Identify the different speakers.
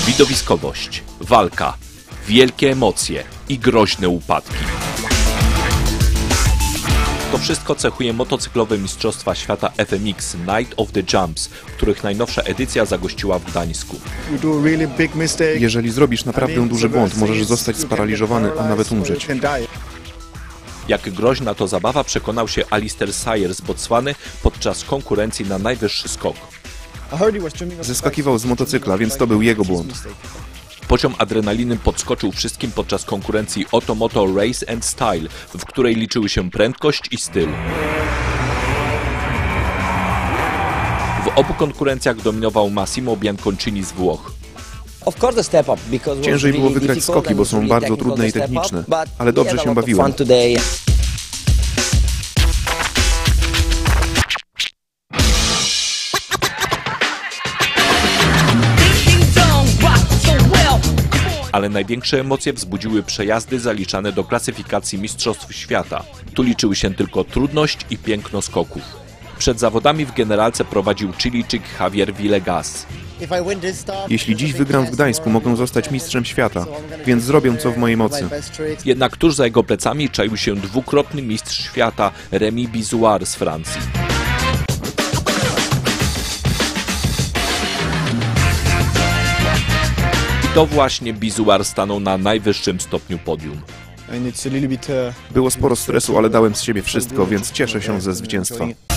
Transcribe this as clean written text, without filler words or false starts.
Speaker 1: Widowiskowość, walka, wielkie emocje i groźne upadki. To wszystko cechuje motocyklowe Mistrzostwa Świata FMX Night of the Jumps, których najnowsza edycja zagościła w Gdańsku.
Speaker 2: Jeżeli zrobisz naprawdę duży błąd, możesz zostać sparaliżowany, a nawet umrzeć.
Speaker 1: Jak groźna to zabawa, przekonał się Alistair Sayer z Botswany podczas konkurencji na najwyższy skok.
Speaker 2: Zeskakiwał z motocykla, więc to był jego błąd.
Speaker 1: Poziom adrenaliny podskoczył wszystkim podczas konkurencji Otomoto Race and Style, w której liczyły się prędkość i styl. W obu konkurencjach dominował Massimo Bianconcini z Włoch.
Speaker 2: Ciężej było wygrać skoki, bo są bardzo trudne i techniczne, ale dobrze się bawiłem.
Speaker 1: Ale największe emocje wzbudziły przejazdy zaliczane do klasyfikacji Mistrzostw Świata. Tu liczyły się tylko trudność i piękno skoków. Przed zawodami w generalce prowadził Chilijczyk Javier Villegas.
Speaker 2: Jeśli dziś wygram w Gdańsku, mogę zostać mistrzem świata, więc zrobię co w mojej mocy.
Speaker 1: Jednak tuż za jego plecami czaił się dwukrotny mistrz świata Rémi Bizouard z Francji. To właśnie Bizouard stanął na najwyższym stopniu podium.
Speaker 2: Było sporo stresu, ale dałem z siebie wszystko, więc cieszę się ze zwycięstwa.